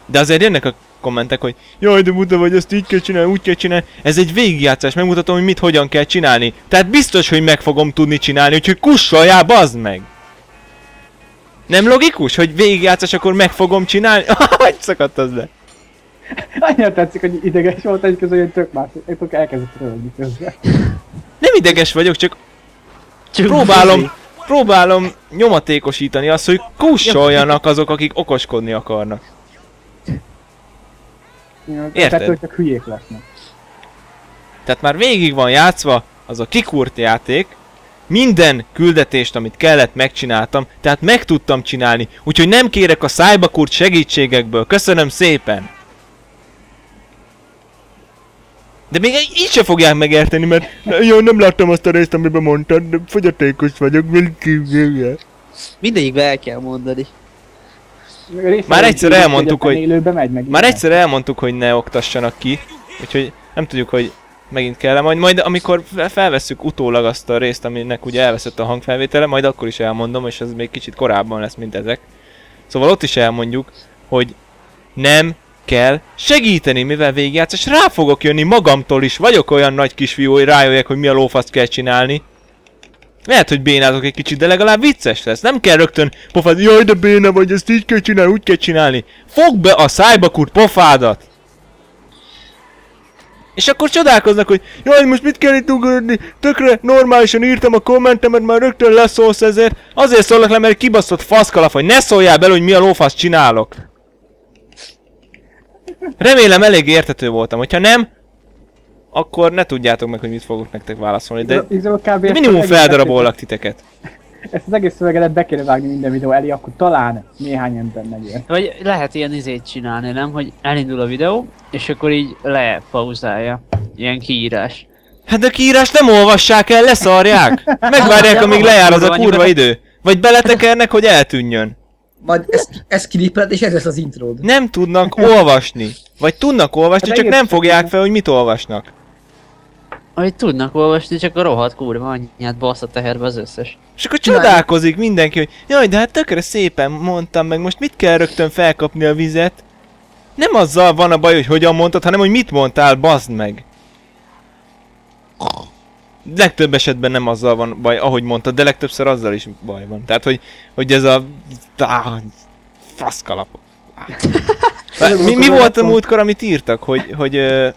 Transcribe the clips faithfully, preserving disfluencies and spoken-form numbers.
De azért jönnek a kommentek, hogy jaj, de buta vagy, ezt így kell csinálni, úgy kell csinálni. Ez egy végigjátszás, megmutatom, hogy mit hogyan kell csinálni. Tehát biztos, hogy meg fogom tudni csinálni, úgyhogy kussoljál, bazd meg! Nem logikus, hogy végigjátszás, akkor meg fogom csinálni? Hogy szakadt az le? Annyira tetszik, hogy ideges volt egy közül, hogy tök más, tök elkezdett röhögni közben. Nem ideges vagyok, csak próbálom, próbálom nyomatékosítani azt, hogy kussoljanak azok, akik okoskodni akarnak. Érted? Tehát csak hülyék lesznek. Tehát már végig van játszva az a kikúrt játék, minden küldetést, amit kellett, megcsináltam, tehát meg tudtam csinálni, úgyhogy nem kérek a szájbakurt segítségekből, köszönöm szépen! De még így se fogják megérteni, mert jó, nem láttam azt a részt, amiben mondtad, de fogyatékos vagyok, mindegyikbe el kell mondani. Már egyszer elmondtuk, hogy... Már egyszer elmondtuk, hogy ne oktassanak ki, úgyhogy nem tudjuk, hogy megint kell, majd, majd amikor felvesszük utólag azt a részt, aminek ugye elveszett a hangfelvétele, majd akkor is elmondom, és ez még kicsit korábban lesz, mint ezek. Szóval ott is elmondjuk, hogy nem kell segíteni, mivel végigjátszás, rá fogok jönni magamtól is, vagyok olyan nagy kisfiú, hogy rájöjjek, hogy mi a lófaszt kell csinálni. Lehet, hogy bénázok egy kicsit, de legalább vicces lesz. Nem kell rögtön pofád, jaj, de béna vagy, ezt így kell csinálni, úgy kell csinálni. Fogd be a szájbakurt pofádat! És akkor csodálkoznak, hogy jaj, most mit kell itt ugorni? Tökre normálisan írtam a kommentemet, már rögtön leszólsz ezért. Azért szólok le, mert kibaszott faszkalap, hogy ne szóljál bele, hogy mi a lófasz csinálok. Remélem elég érthető voltam, hogyha nem, akkor ne tudjátok meg, hogy mit fogok nektek válaszolni, de, de minimum feldarabollak titeket. Ezt az egész szövegedet be kéne vágni minden videó elé, akkor talán néhány ember megér. Vagy lehet ilyen izét csinálni, nem? Hogy elindul a videó, és akkor így lepauzálja. Ilyen kiírás. Hát de kiírás nem olvassák el, leszarják! Megvárják, amíg lejár az a kurva idő. Vagy beletekernek, hogy eltűnjön. Majd ezt, ezt kilipeled, és ez lesz az intród. Nem tudnak olvasni. Vagy tudnak olvasni, csak nem fogják fel, hogy mit olvasnak. Hogy tudnak olvasni, csak a rohadt kurva anyját bassza teherbe az összes. És akkor csodálkozik mindenki, hogy jaj, de hát tökre szépen mondtam meg, most mit kell rögtön felkapni a vizet? Nem azzal van a baj, hogy hogyan mondtad, hanem hogy mit mondtál, bazd meg. Legtöbb esetben nem azzal van baj, ahogy mondtad, de legtöbbször azzal is baj van. Tehát, hogy, hogy ez a... faszkalapok. mi, mi volt a múltkor, amit írtak, hogy... hogy uh,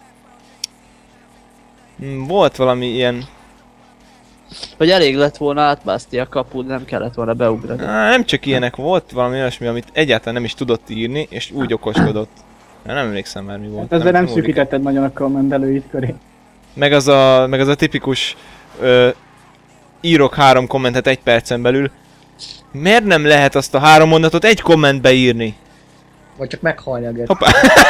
volt valami ilyen... Hogy elég lett volna átmászni a kaput, nem kellett volna beugrani. Á, nem csak ilyenek, volt valami olyasmi, amit egyáltalán nem is tudott írni, és úgy okoskodott. Nem emlékszem már mi volt. Hát ezzel nem, nem szűkítetted nagyon a kommentelőid köré. Meg az a, meg az a tipikus ö, írok három kommentet egy percen belül. Miért nem lehet azt a három mondatot egy kommentbe írni? Vagy csak meghalni a Hoppá!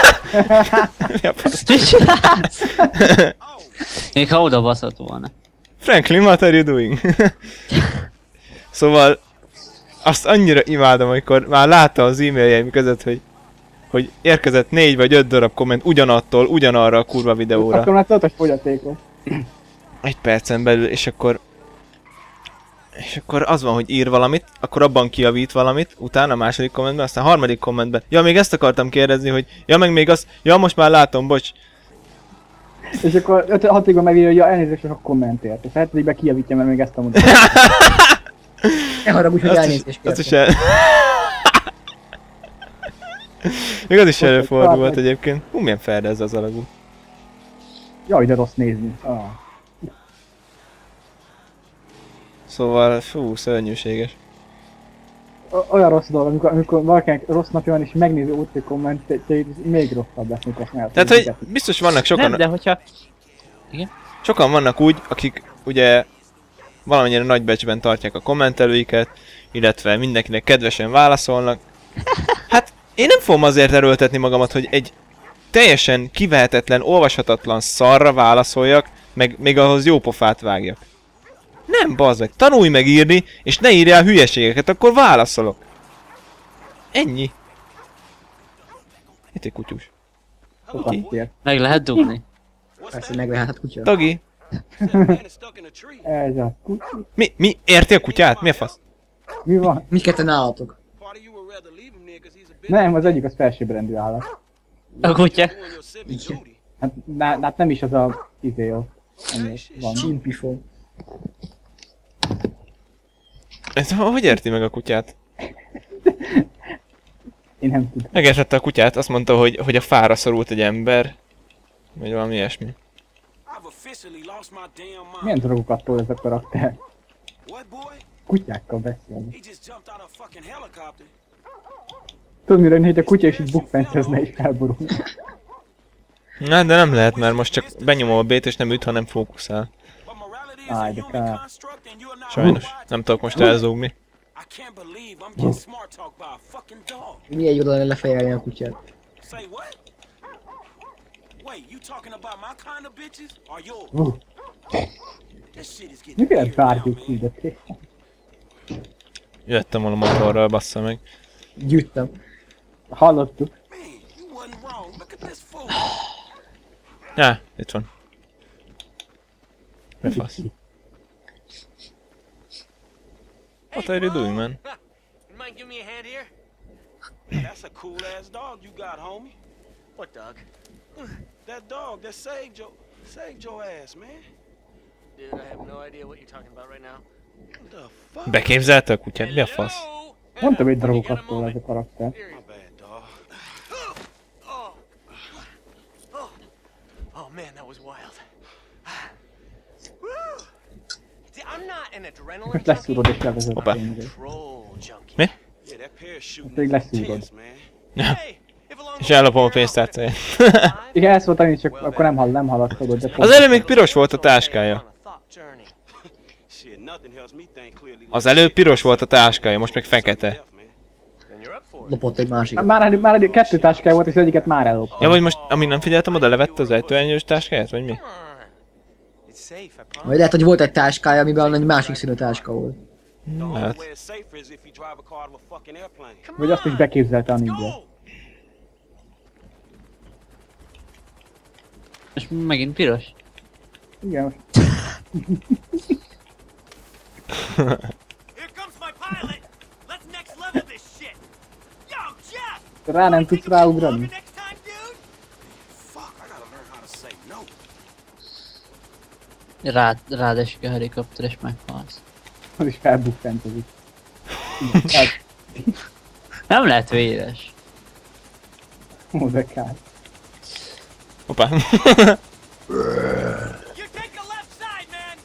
Mit csinálsz? Még ha oda baszott volna. Franklin, what are you doing? Szóval azt annyira imádom, amikor már láttam az e-mailjeim között, hogy hogy érkezett négy vagy öt darab komment ugyanattól, ugyanarra a kurva videóra. Akkor már tudod, hogy fogyatékos. Egy percen belül, és akkor... És akkor az van, hogy ír valamit, akkor abban kijavít valamit, utána a második kommentben, aztán a harmadik kommentben. Ja, még ezt akartam kérdezni, hogy ja, meg még azt, ja, most már látom, bocs. És akkor öt hatodikban megírja, hogy ja, elnézést a kommentért. És hetedikben kijavítja, mert még ezt a mondatot. Ne haragudj, hogy elnézést kértem. Azt is el... Még az is előfordult egyébként. Hú, milyen ferde ez az alagú. Jaj, de rossz nézni. Ah. Szóval, fú, szörnyűséges. Olyan rossz dolog, amikor, amikor valakinek rossz napja van és megnézi úti kommentjeit, még rosszabb lesz, mint azt már. Tehát, hogy biztos vannak sokan... Nem, de hogyha... Igen? Sokan vannak úgy, akik ugye valamennyire nagy becsben tartják a kommentelőiket, illetve mindenkinek kedvesen válaszolnak. Hát én nem fogom azért erőltetni magamat, hogy egy teljesen kivehetetlen, olvashatatlan szarra válaszoljak, meg még ahhoz jó pofát vágjak. Nem, bazd meg, tanulj meg írni, és ne írjál hülyeségeket, akkor válaszolok. Ennyi. Itt egy kutyus. Meg lehet dugni. Persze, meg lehet kutya. Tagi. Ez a kutya. Mi? Mi? Érti a kutyát? Mi a fasz? Mi van? Mindketten állatok. Nem, az egyik az felsőbbrendű állat. A kutya? Hát, na, hát nem is az a izé jó. Ami van. Csimpifon. Ez hogy érti meg a kutyát? Én nem tudom. Megértette a kutyát, azt mondta, hogy, hogy a fára szorult egy ember. Vagy valami ilyesmi. Milyen drogokat tol ez a karakter? Kutyákkal beszélni. Tudod mire, hogy a kutya is így bukfencezne és felborulna. Na, de nem lehet, mert most csak benyomom a B-t és nem üt, hanem fókuszál. Áj, de kár. Sajnos. Nem tudok most elzúgni. Milyen jó lenne lefejelni a kutyát. Uh. Mivel várjuk küldetést? Jöttem volna motorral, bassza meg. Gyűjtem. Hallottuk. Ja, itt van. Mi fasz? What are you doing, man? Mind give me a hand here? That's a cool ass dog you got, homie. What dog? That dog that saved your saved your ass, man. Dude, I have no idea what you're talking about right now. What the fuck? Beképzelte a kutyát? Mi a fasz? Mondtam, hogy drogokat tol ez a karakter. My bad, dog. Oh. Oh. Oh man, that was wild. Woo! See, I'm not an adrenaline Most leszúrod és levezet a Hoppá. tényre. control junkie. Mi? Yeah, that parachute Még leszúrod. intense, man. Hey, if along És the way ellopom a you're pénztárcáját. Igen, ezt voltam is, csak akkor nem, hall, nem haladtad, de Az előbb még piros volt a táskája. on a thought journey. Shit, nothing helps me think clearly. Az előbb piros volt a táskája, most meg fekete. Then you're up for it. Lopott egy másikat. Már, eddig- már eddig kettő táskája volt, és az egyiket már elloptam. Ja, vagy most, amíg nem figyeltem, oda levette az ejtőernyős táskáját, vagy mi? Come on. It's safe, I promise. Vagy lehet, hogy volt egy táskája, amiben egy másik színű táska volt. The only Hát. way it's safer is if you drive a car to a fucking airplane. Come Vagy azt is beképzelte a ninja. go! És megint piros? Igen, most Here comes my pilot. Let's next level this shit. Yo, Jeff! rá nem tudsz ráugrani. Next time, dude. Fuck, I gotta learn how to say no. Rád, rád esik a helikopter és meghalsz. Az is felbukfentezik. Hát, Nem lehet véres. ó, de kár. Hoppá. You take the left side,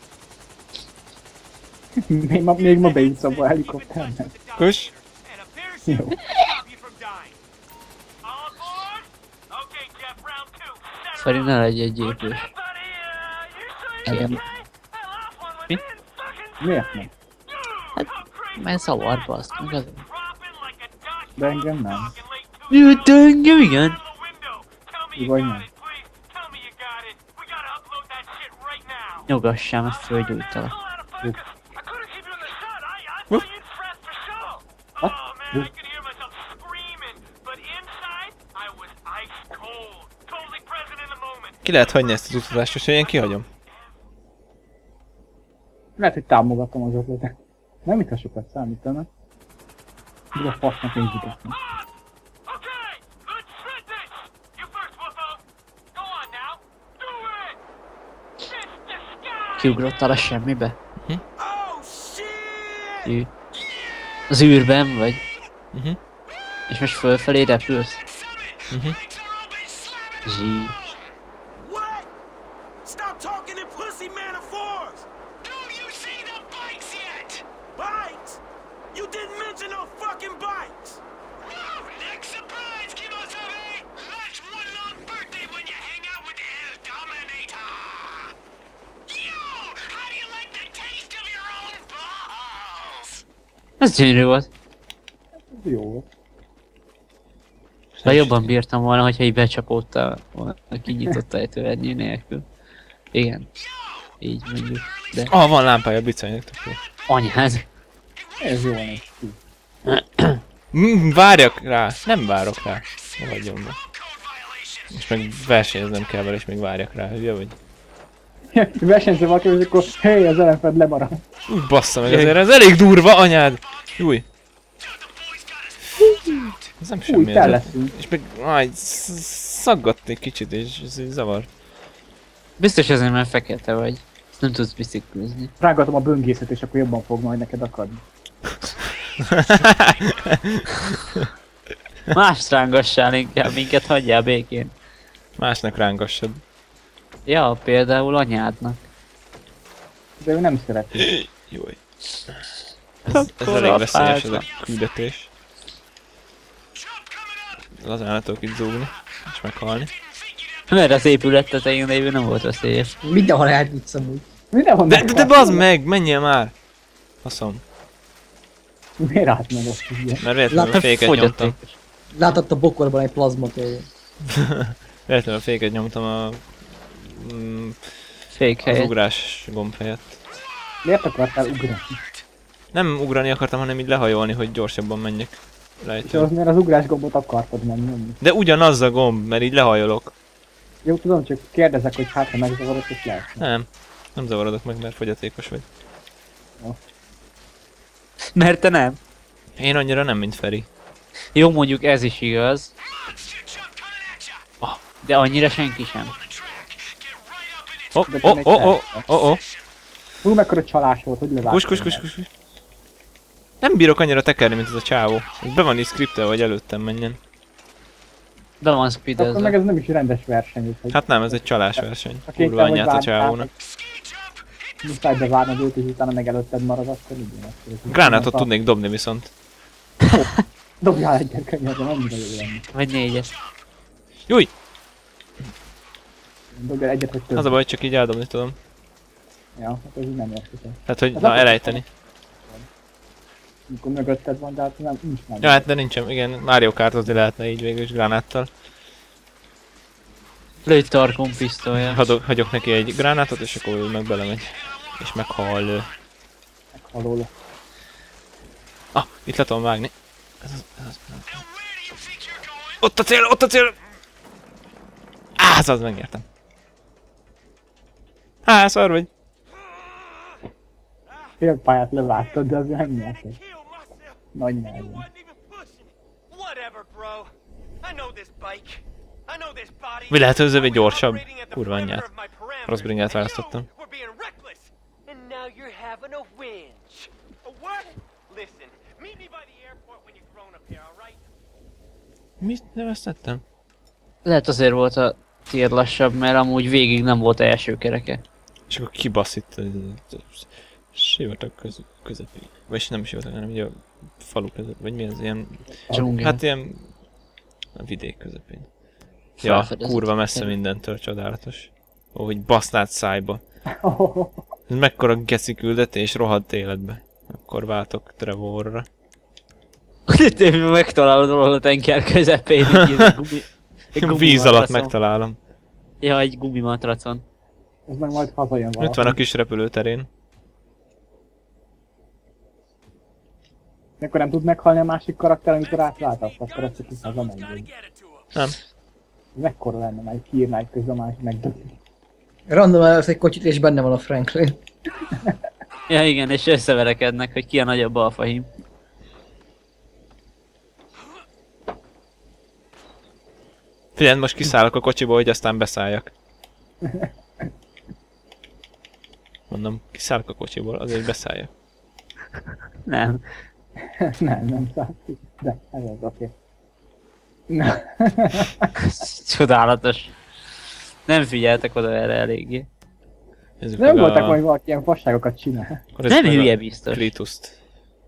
man. Még ma, még ma bejutsz abba a helikopternek. Kus. And a parachute Yo. will stop you from dying. All aboard? Okay, Jeff, round two. Set her Feri, up. ne legy egy gyépős. Buddy, uh, you say Igen. okay? That last one was Mi? in fucking Miért nem? Dude, how crazy. Mert szavar, baszt meg az. Dropping like a Dutch De engem nem. dog and late two Jö, de engem igen. out of the window. Tell me you Vagy got nem. it, please. Tell me you got it. We gotta upload that shit right now. Nyugassál, mert fölgyújtalak. Pull out of focus. I couldn't keep you in the sun. I, I Whoop. thought you'd press for show. What? Oh man, I Whoop. could hear myself screaming, but inside I was ice cold, totally present in the moment. Ki lehet hagyni ezt az utazást, és én kihagyom. Lehet, hogy támogatom az ötletet. Nem itt, ha sokat számítanak. De a fasznak pénzüket. Okay, let's shred this. You first, Wuffo. Go on now. Do it. Fist the sky. Kiugrottál a semmibe? Oh shit! Ű. Az űrben vagy? Mhm. És most fölfelé repülsz? Mhm. Zsí. What? Stop talking in pussy metaphors! Do you see the bikes yet? Bikes? You didn't mention no fucking bikes! Wow, next surprise, Kimosabe! That's one long birthday when you hang out with the El Dominator! Yo! How do you like the taste of your own balls? Ez gyönyörű volt. Jó volt. De jobban bírtam volna, hogyha így becsapódtál volna a kinyitott ejtőernyő nélkül. Igen. Így mondjuk. De Ah, van lámpája a bicajnak, tök jó. anyád. Ez jó néz ki. Mm, várjak rá. Nem várok rá. Ne hagyjon be. Most meg versenyeznem kell vele, és még várjak rá. Hülye vagy? Versenyző valaki, és akkor hey, az ellenfed lemarad. Úgy bassza meg azért, ez elég durva, anyád! Júj! Ez nem semmi. Úgy, el leszünk. És meg aj, szaggadt egy kicsit, és ez egy zavar. Biztos azért, mert fekete vagy. Ezt nem tudsz biciklizni. Rángatom a böngészet, és akkor jobban fog majd neked akadni. Más rángassál inkább, minket hagyjál békén. Másnak rángassad. Ja, például anyádnak. De ő nem szereti. Jaj. Ez, ez elég veszélyes ez a küldetés. Az állatok itt zúgni, és meghalni. Mert az épület tetején lévő nem volt veszélyes. Mindenhol eltudsz amúgy. Mindenhol De, de, de bazd meg, menjél már! Faszom. Miért átmegy azt ugye? Mert véletlenül a féket nyomtam. Látott a bokorban egy plazmatól. Véletlenül a féket nyomtam a... Mm, Fék az helyet. ugrás gomb helyett. Miért akartál ugrani? Nem ugrani akartam, hanem így lehajolni, hogy gyorsabban menjek. És Lejtőn. az miért az ugrás gombot akartad menni? De ugyanaz a gomb, mert így lehajolok. Jó, tudom, csak kérdezek, hogy hát ha megzavarod, és lehet. Nem. Nem zavarodok meg, mert fogyatékos vagy. Mert te nem. Én annyira nem, mint Feri. Jó, mondjuk ez is igaz. Ah, de annyira senki sem. Oh, oh, oh, oh, oh, oh. Hú, mekkora csalás volt, hogy levágtam. Kus, kus, kus, kus, kus. Nem bírok annyira tekerni, mint ez a csávó. Ez be van így skriptelve, hogy előttem menjen. Be van Akkor speedezve. meg ez nem is rendes verseny. Úgyhogy Hát nem, ez egy csalásverseny. Ha Kurva kénytelen vagy anyját a várni, csávónak. muszáj bevárnod őt, és utána meg előtted marad, akkor igen. Gránátot tudnék dobni viszont. Dobjál egyet könnyebben, annyira jó lenne. Vagy négyes. Júj! Dobjál egyet, hogy több. Az a baj, csak így eldobni tudom. Ja, hát ez így nem értik. Tehát, hogy Az na, akkor- elejteni. Amikor mögötted van, de hát nem, nincs meg. Ja, hát de nincsen, igen, Mario Kartozni lehetne így végül is gránáttal. Lőj tarkon pisztolya. Hagyok, hagyok neki egy gránátot, és akkor ő meg belemegy. És meghal. ő. Meghalol. Ah, itt le tudom vágni. Ez az, ez az. Ott a cél, ott a cél! Á, az az, megnyertem. Há, szar vagy. Fél pályát levágtad, de azért nem nyerted. Nagy nyelven. Whatever, bro. I know this bike. I know this body. Mi lehet, hogy ez egy gyorsabb? Kurva anyját. Rossz bringát választottam. We're being reckless. And now you're having a whinge. A what? Listen, meet me by the airport when you're grown up here, all right? Mit neveztettem? Lehet azért volt a tiéd lassabb, mert amúgy végig nem volt első kereke. És akkor kibasz itt a sivatag köz, közepén. Vagyis nem sivatag, hanem ugye a falu közepén. Vagy mi az ilyen... Dzsungel. Hát ilyen... a vidék közepén. Ja, Felfedezett. kurva messze mindentől, csodálatos. Ó, hogy basznád szájba. Ez mekkora geci küldetés rohadt életbe. Akkor váltok Trevorra. Te megtalálod valahol a tenger közepén. Egy gumi, egy A gumi víz alatt matracon. megtalálom. Ja, egy gumimatracon. Ez meg majd hazajön valami. Itt van a kis repülőterén. Akkor nem tud meghalni a másik karakter, amikor átváltasz, akkor azt csak hazamenjünk. Nem. Mekkora lenne, már kiírnák közben a másik megdöglik. Random elősz egy kocsit és benne van a Franklin. Ja igen, és összeverekednek, hogy ki a nagyobb alfahím. Figyelj, most kiszállok a kocsiból, hogy aztán beszálljak. Mondom, kiszállok a kocsiból, azért hogy beszálljak. Nem. nem, nem szállít. De, ez az, oké. Na. Csodálatos. Nem figyeltek oda erre eléggé. Nézzük Nem meg voltak, a... hogy valaki ilyen fasságokat csinál. Akkor nézzük Nem meg hülye a biztos. Kratuszt.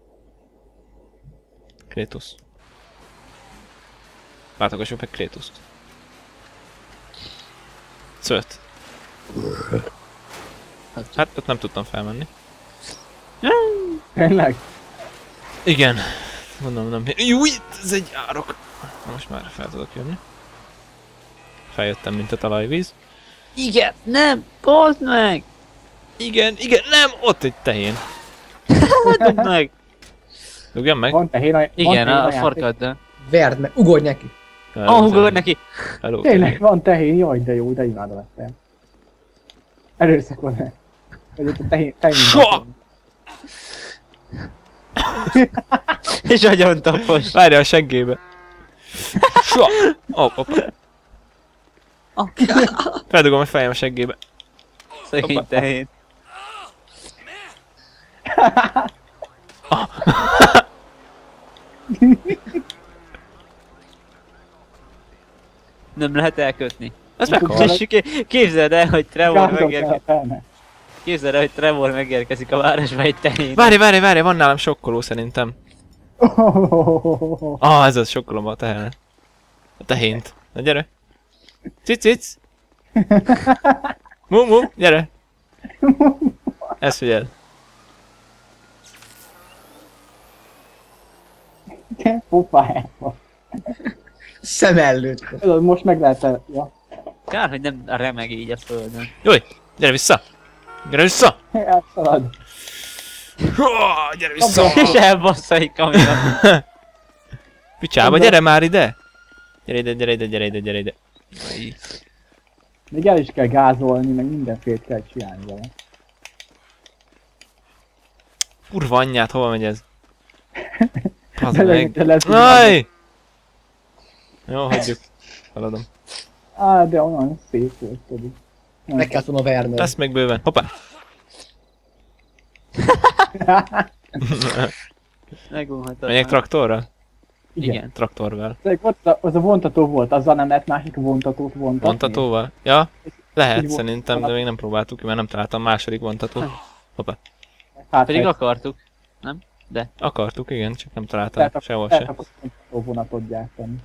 Kratos. Látogassuk meg Kratuszt. Szölt. Hát ott nem tudtam felmenni. Tényleg? Igen. Mondom, nem. Júj, ez egy árok. Na, most már fel tudok jönni. Feljöttem, mint a talajvíz. Igen, nem, bold meg! Igen, igen, nem, ott egy tehén. Dobd meg! Dugjam meg? Van tehén a... van Igen, tehén a játék. farkaddal. Verd meg, ugorj neki. Ah, ugorj neki! Hello, Tényleg tehén. van tehén, jaj, de jó, de imádom ezt el. Erőszak van. Hogy ott a tehén... tehén Soha! És agyon tapos. Várja a seggébe. Soha! Oh, hoppá. Feldugom a fejem a seggébe. Szegény tehén. Ah. Nem lehet elkötni. Ez meghal. És ké- képzeld el, hogy Trevor megérkezik. Képzeld el, hogy Trevor megérkezik a városba egy tehén. Várj, várj, várj, van nálam sokkoló szerintem. Ah, ez az, sokkolom a tehenet. A tehént. Na gyere. Cic, cic. Mu, mu, gyere. Ezt figyeld. Pofájába. Szem előtt. Most meg lehet el... Ja. Kár, hogy nem remeg így a földön. Jaj, gyere vissza. Gyere vissza. Elszalad. Há, gyere vissza. És elbassza egy kamion. Picsába, gyere már ide. Gyere ide, gyere ide, gyere ide, gyere ide. Aj. Még el is kell gázolni, meg mindenféle kell csinálni vele. Kurva anyját, hova megy ez? Az De meg. de lesz- Aj! Jó, hagyjuk. Haladom. Á, de onnan szép volt, pedig. Meg kellett volna verned. Lesz még bőven. Hoppá! Megunhatod. Menjek traktorra? Igen. Igen. Traktorval. De ott a, az a vontató volt, azzal nem lehet másik vontatót vontatni. Vontatóval? Ja? Lehet Így szerintem, de még nem próbáltuk ki, mert nem találtam második vontatót. Hoppá. Hát, Pedig hát, akartuk. Nem? De. Akartuk, igen, csak nem találtam lehet, ak- sehol lehet se. akkor vontató vonatot gyártani.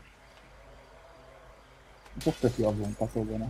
Most töki a vontató vonat.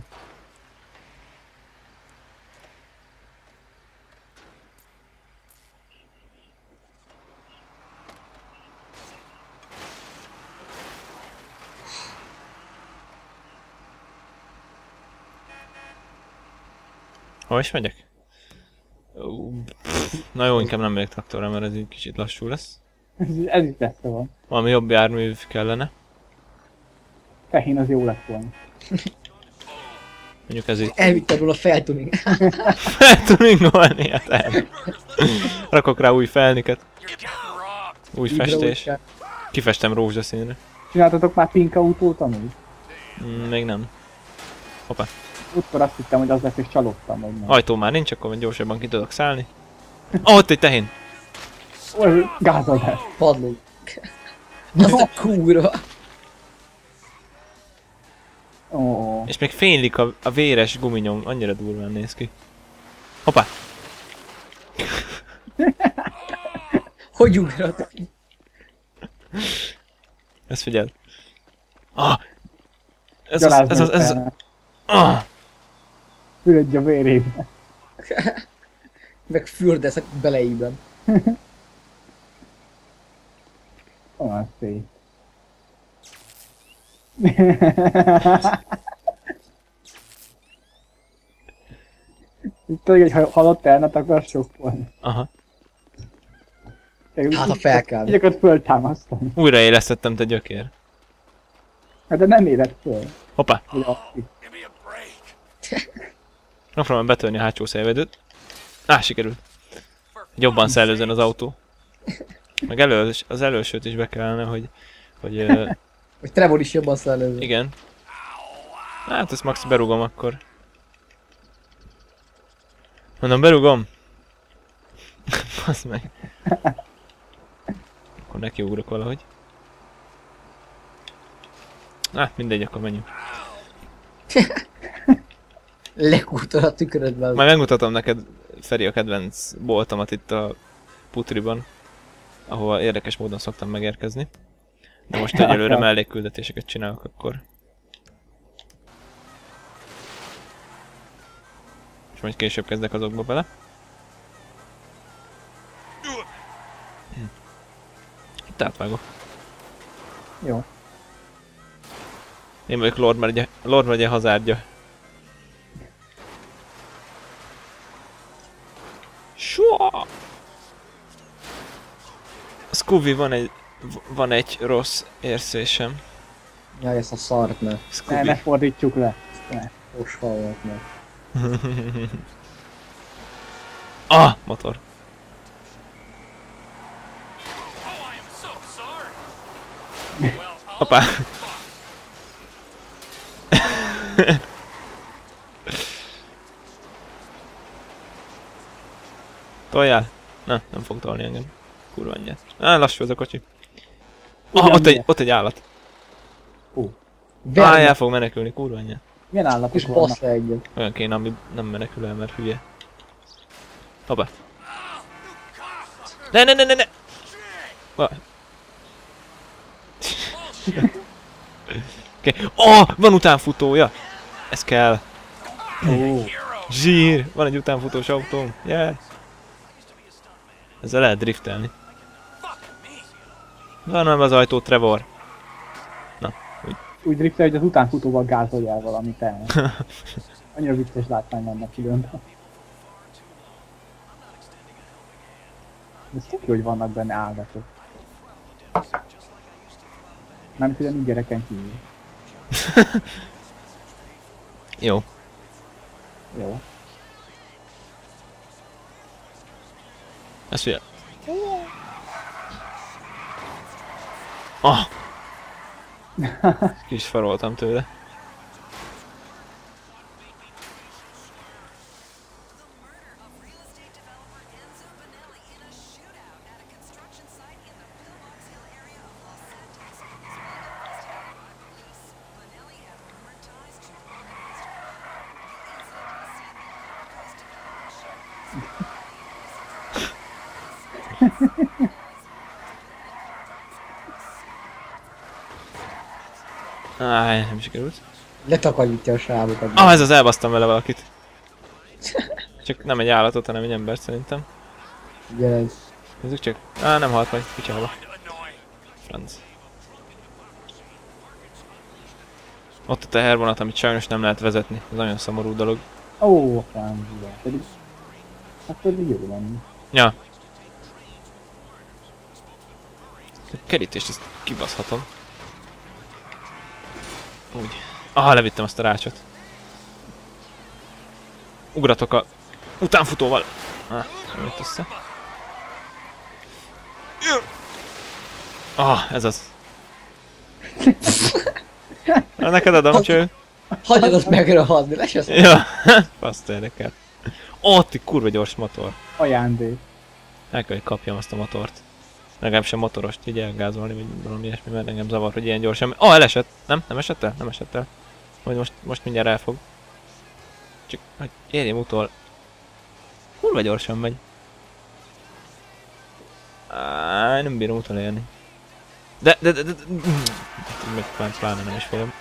Hol is megyek? Ó, pff, Na jó, inkább nem megyek traktorra, mert ez így kicsit lassú lesz. Ez, ez is messze van. Valami jobb jármű kellene. Tehén az jó lett volna. Mondjuk ez így Elvitted volna feltuning. feltuningolni, hát el. Rakok rá új felniket. Új festés. Kifestem rózsaszínre. Csináltatok már pink autót amúgy? Mm, még nem. Hoppá. Útkor azt hittem, hogy az lesz, és csalódtam, hogy nem. Ajtó már nincs, akkor gyorsabban ki tudok szállni. Ó, ott egy tehén! Oly, gázolás. Padló. Az a kurva. Ó, És még fénylik a, a véres guminyom, annyira durván néz ki. Hoppá! Hogy ugrat? Ezt figyeld. Ah! Ez az, gyalázni ez az, ez az, kellene. ah! Fürödj a vérébe. Meg fürdesz a beleiben. Olyan szép. Itt egy halott elnet akar sokkolni. Aha. Hát ha fel kell. Így akart föltámasztani. Újraélesztettem, te gyökér. Hát de nem érett föl. Hoppá! Hogy aktív. Megpróbálom betörni a hátsó szélvédőt. Á, sikerült. Jobban szellőzön az autó. Meg elő, az elősőt is be kellene, hogy... hogy uh, Hogy Trevor is jobban szellőző. igen. Hát ezt max berugom akkor. Mondom, berugom. Basz meg. Akkor nekiugrok valahogy. Hát mindegy, akkor menjünk. Lekúrtad a tükörödben. Majd megmutatom neked, Feri, a kedvenc boltomat itt a putriban, ahova érdekes módon szoktam megérkezni. De most egyelőre mellékküldetéseket csinálok akkor. És majd később kezdek azokba bele. Itt átvágok. Jó. Én vagyok Lord Megye, Lord Megye hazárdja. Soha! Scooby, van egy, van egy rossz érzésem. Jaj, ezt a szart ne. Ne, Scooby. ne fordítsuk le. Ne. Osfal volt meg. Ah, motor. Hoppá. Toljál! Na, nem fog tolni engem. Kurva anyját. Á, lassú az a kocsi. Ah, ott egy, ott egy állat. Á, el fog menekülni, kurva anyját. Milyen állatok És vannak? bassz le egyet. Olyan kéne, ami nem menekül el, mert hülye. Hoppá. Ne, ne, ne, ne, ne! Va. Okay. Oh, van utánfutója! Ez kell. Ó, Zsír! Van egy utánfutós autóm. Yeah. Ezzel lehet driftelni. Van nem az ajtó, Trevor. Na, úgy. úgy driftel, hogy az utánfutóval gázolja el valamit el. Annyira vicces látvány lenne különben. De ez tök jó, hogy vannak benne áldatok. Nem tudom, így gyereken kívül. Jó. Jó. Ez figyel. Ah! Kis faroltam tőle. Áj, nem sikerült. Letakarítja a sávokat. Ah, ez az, elbasztam vele valakit. Csak nem egy állatot, hanem egy embert szerintem. Igen, ez. Nézzük csak. Á, nem halt meg, picsába. Franc. Ott a tehervonat, amit sajnos nem lehet vezetni. Ez nagyon szomorú dolog. Ó, francia. Pedig... Hát pedig jó lenni. Ja. A kerítést ezt kibaszhatom. Úgy. Aha, levittem azt a rácsot. Ugratok a utánfutóval. Ah, nem jött össze. Ah, ez az. Na, neked adom, cső. Hagyod azt megragadni, lesesz. Ja, azt érdekel. Ott egy kurva gyors motor. Ajándék. El kell, hogy kapjam azt a motort. Legalább sem motorost így elgázolni, vagy valami ilyesmi, mert engem zavar, hogy ilyen gyorsan... Oh, elesett! Nem? Nem esett el? Nem esett el. Majd most, most mindjárt elfog. Csak, hogy érjem utol. Kurva gyorsan megy. Áj, nem bírom utolérni. De, de, de, de, de... Meg pláne nem is fogom.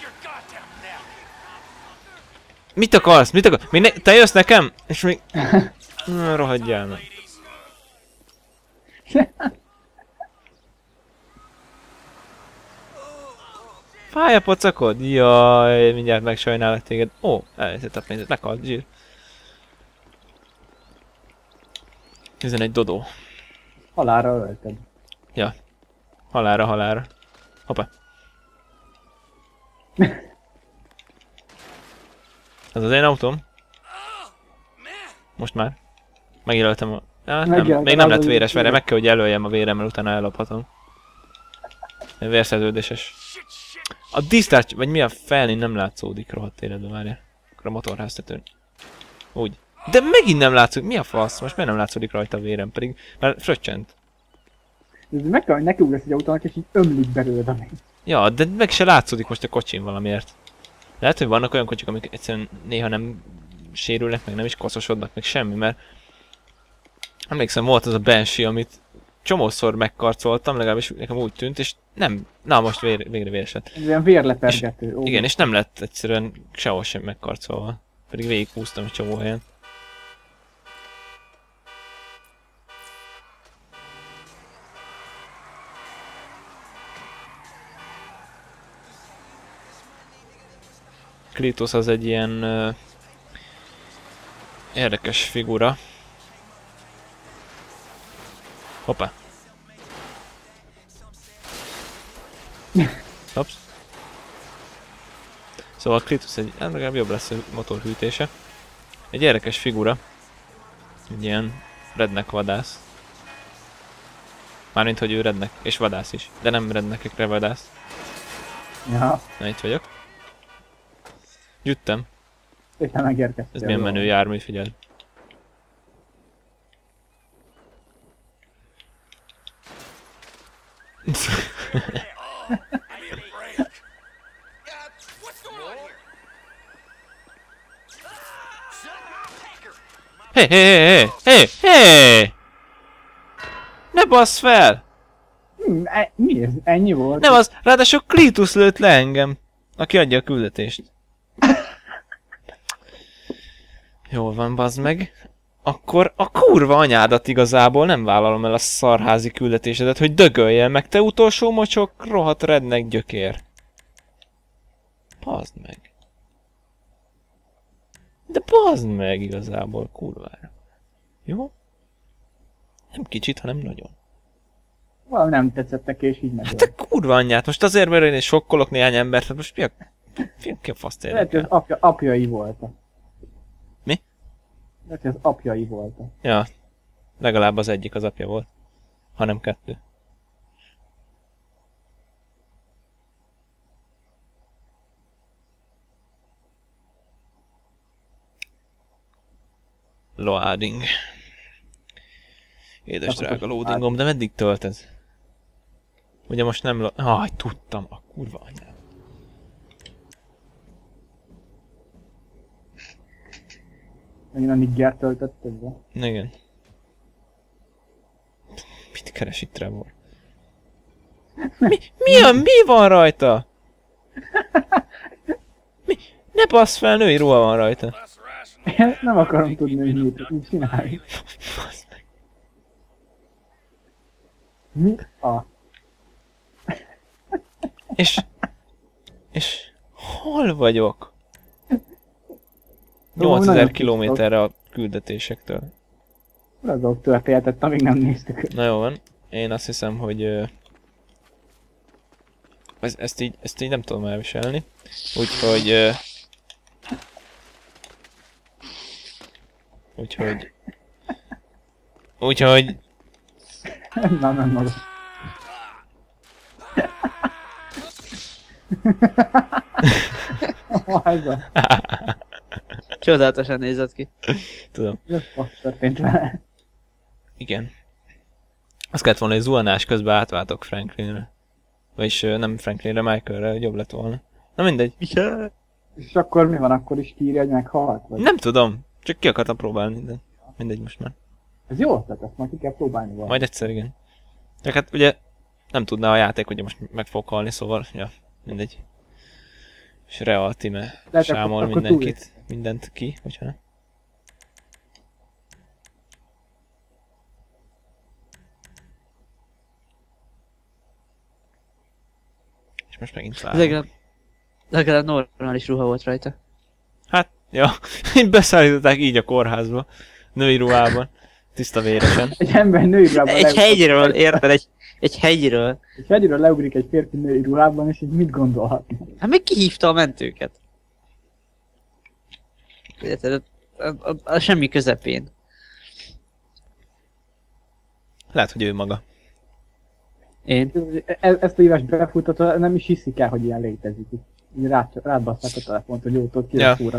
Mit akarsz? Mit akarsz? Még ne... Te jössz nekem? És még... Rohadjál meg. Fáj a pocakod? Jaj, mindjárt megsajnálok téged. Ó, elejtett a pénzet, meghalt, zsír. tizenegy dodó. Halálra ölted. Ja. Halálra, halálra. Hoppá. Ez az én autóm. Most már. Megjelöltem a... Ja, nem, még nem lett véres, várjál, meg kell, hogy jelöljem a véremmel, utána ellophatom. Vérszerződéses. A disztárcs, vagy mi a felni nem látszódik rohadt életben, várjál. Akkor a motorháztetőn. Úgy. De megint nem látszódik, mi a fasz? Most miért nem látszódik rajta a vérem, pedig már fröccsent. Meg kell, hogy nekiugrasz egy autónak, és így ömlik belőled a még. Ja, de meg se látszódik most a kocsin valamiért. Lehet, hogy vannak olyan kocsik, amik egyszerűen néha nem sérülnek, meg nem is koszosodnak, meg semmi, mert... Emlékszem, volt az a Banshee, amit csomószor megkarcoltam, legalábbis nekem úgy tűnt, és nem... Na, most vér, végre véresett. Ez ilyen vérlepergető. És, igen, és nem lett egyszerűen sehol sem megkarcolva. Pedig végighúztam egy csomó helyen. Kratos az egy ilyen... Uh, érdekes figura. Hoppá. Hops. Szóval Kratos egy, legalább jobb lesz a motorhűtése. Egy érdekes figura. Egy ilyen redneck vadász. Mármint, hogy ő redneck, és vadász is. De nem redneckekre vadász. Ja. Na, itt vagyok. Jöttem. És nem megérkeztél. Ez milyen menő jármű, figyeld. Hé, hé, hé, hé, hé! Ne bassz fel! Hm, e, mi ez? Ennyi volt? Nem az, ráadásul Klitus lőtt le engem, aki adja a küldetést. Jól van, bazd meg. Akkor a kurva anyádat igazából nem vállalom el a szarházi küldetésedet, hogy dögöljél meg, te utolsó mocsok, rohadt redneck gyökér. Bazd meg. De bazd meg igazából, kurvára. Jó? Nem kicsit, hanem nagyon. Valami nem tetszett neki, és így meg. Hát te kurva anyját, most azért, mert én sokkolok néhány embert, hát most mi a... Mi a faszt Lehet, hogy az apja, apjai voltak. Mi? Lehet, hogy az apjai voltak. Ja, legalább az egyik az apja volt. Hanem kettő. Loading. Édes drága loadingom, de meddig tölt ez? Ugye most nem lo... Aj, tudtam, a kurva anyám. Megint a Nigger töltötted be? Igen. Mit keres itt Trevor? Mi, mi, a, mi van rajta? Mi? Ne bassz fel, női ruha van rajta. Nem akarom tudni, hogy mit, mit csinálj. Mi a... És... És... Hol vagyok? nyolcezer kilométerre a küldetésektől. Azok történetet, amíg nem néztük. Na jó van. Én azt hiszem, hogy... Uh, ez, ezt, így, ezt így nem tudom elviselni. Úgyhogy... Uh, úgyhogy... Úgyhogy... Na, nem maga. Csodálatosan nézett ki. Tudom. Ez azt történt vele. Igen. Azt kellett volna, hogy zuhanás közben átváltok Franklinre. Vagyis nem Franklinre, Michaelre, hogy jobb lett volna. Na mindegy. Ja. És akkor mi van, akkor is kiírja, hogy meghalt? Vagy? Nem tudom. Csak ki akartam próbálni, de mindegy most már. Ez jó ötlet, ezt majd ki kell próbálni volna. Majd egyszer, igen. Csak hát ugye nem tudná a játék, hogy most meg fog halni, szóval, ja, mindegy. És Realtime sámol akkor, mindenkit, akkor mindent ki, hogyha nem. És most megint várom. Legalább, legalább normális ruha volt rajta. Hát, ja, így beszállították így a kórházba, női ruhában, tiszta véresen. Egy ember női ruhában Egy hegyről, érted? Egy, egy hegyről. Egy hegyről leugrik egy férfi női ruhában, és így mit gondolhatni? Hát meg kihívta a mentőket. Érted? A, a, a, a semmi közepén. Lehet, hogy ő maga. Én? E ezt a hívást befutatva nem is hiszik el, hogy ilyen létezik. Így rád, rád basszák a telefont, hogy jó, tudod, kire fúra.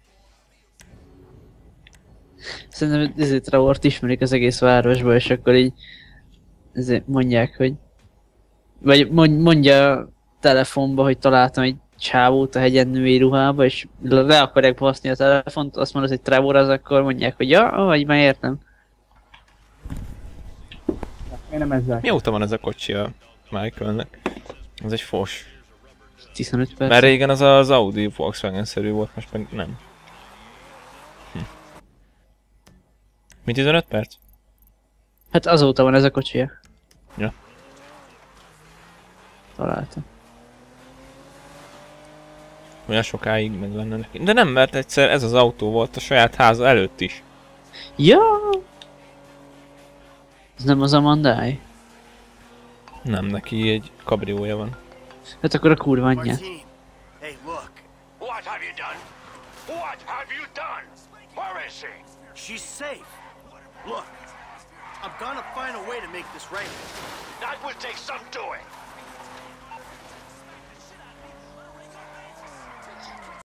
Szerintem ezért Trevort ismerik az egész városba, és akkor így ezért mondják, hogy... Vagy mondja telefonba, hogy találtam egy csávót a hegyen női ruhába, és le akarják baszni a telefont, azt mondod, hogy Trevor, az akkor mondják, hogy ja, vagy már értem. Én nem ezzel. Mióta van ez a kocsi a Michaelnek? Ez egy fos. tizenöt perc. Mert régen az az Audi Volkswagen-szerű volt, most meg nem. Hm. Mi tizenöt perc? Hát azóta van ez a kocsia. Ja. Találtam. Olyan sokáig meg lenne neki. De nem, mert egyszer ez az autó volt a saját háza előtt is. Ja. Ez nem az a Mandai? Nem, neki egy kabriója van. Hát akkor a kurva anyja. Hey, look. What have you done? What have you done? Where is she? She's safe. Look, I'm gonna find a way to make this right. That will take some doing.